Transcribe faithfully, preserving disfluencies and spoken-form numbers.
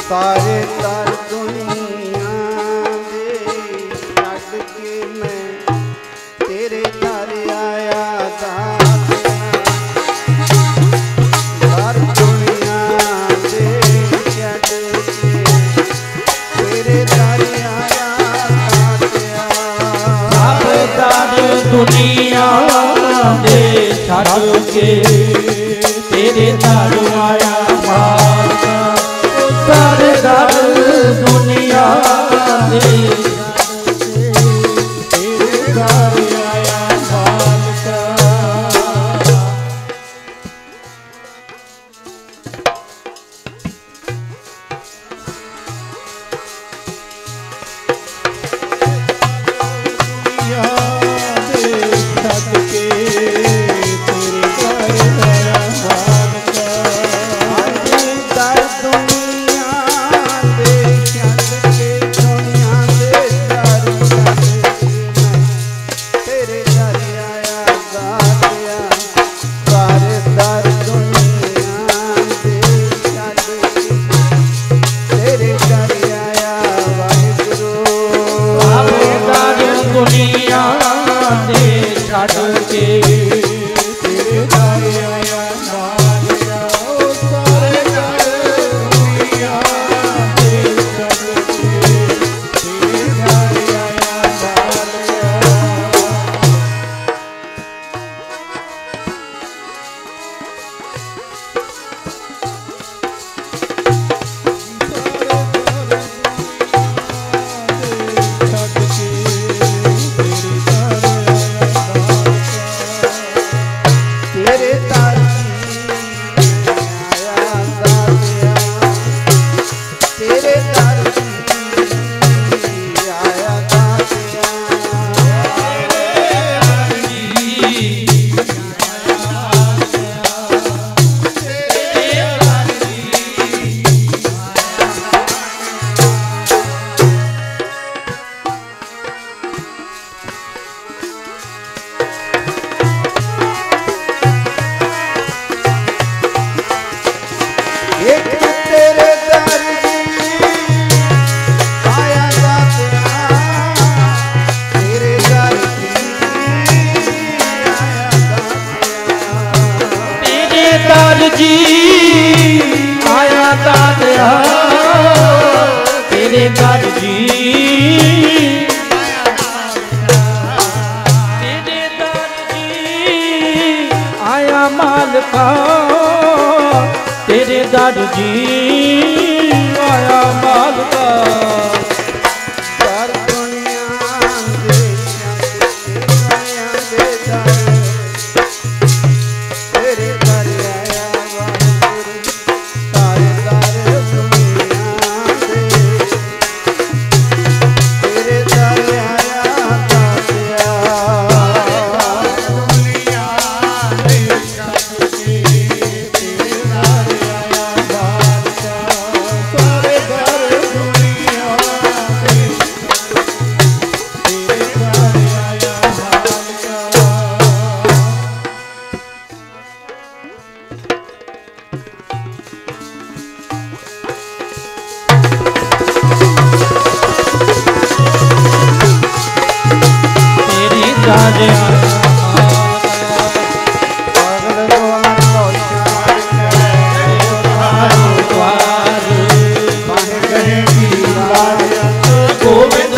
तारे तर दुनिया दे छड़ के मैं तेरे दर आया दार दुनिया दे छड़ के तेरे दर आया दार दुनिया दे छड़ के तेरे दर आया सारे दर दुनिया दे तेरे दर आया बालका। दुनिया दे छड़ के तेरे दर आया बालका। दर दुनिया दे छड़ के दुनिया दे दर तेरे दर आया दातिया सारे दर दुनिया दे छड़ के तेरे दर आया वाहिगुरू। सारे दर दुनिया दे छड़ के तेरे दर आया बालका। सारे दर दुनिया दे छड़ के तेरे दर आया बालका। तेरे दर आया दातिया तेरे दर आया दातिया एक तेरे दर आया दातिया तेरे दर आया दातिया तेरे दर जी आया दातिया तेरे दर जी तेरे दर जी आया मालका। तेरे दर जी आया मालका। दर दुनिया दे दुनिया दे दर तेरे दर आया वाहिगुरू। सारे दर दुनिया दे तेरे दर आया दातिया दुनिया दे छड़ के तेरे दर आया बालका। सारे दर दुनिया दे तेरे दर आया बालका। तेरी दर आया पागल द्वार रोशन द्वार बन गए की लाज गोविंद